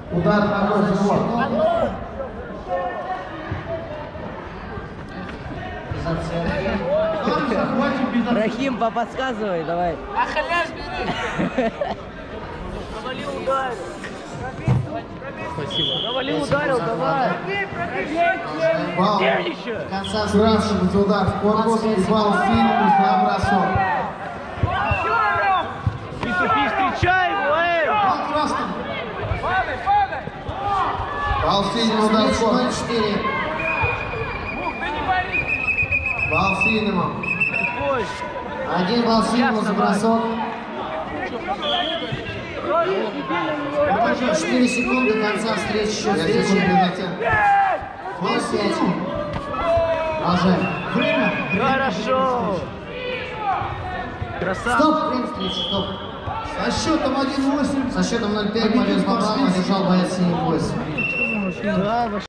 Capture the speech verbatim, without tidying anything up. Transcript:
Удар ногой в живот. Рахим, поподсказывай, давай. Ахалляш бери! Навали ударил. Спасибо. Навали ударил, давай. Балл. Конца сбрасывается удар в корпус и балл сильный за бросок. Приступи, встречай его, эй! Балл красный. Балл сильный удар в корпус. Балл сильному. Один балл сильному за бросок. четыре секунды до конца встречи. Еще встречи. Плюс пять. Продолжаем. Время. Хорошо. Красавчик. Стоп. Время встречи. Стоп. Со счетом один восемь. Со счетом ноль пять. Победу Бабрама одержал боец синий пояс.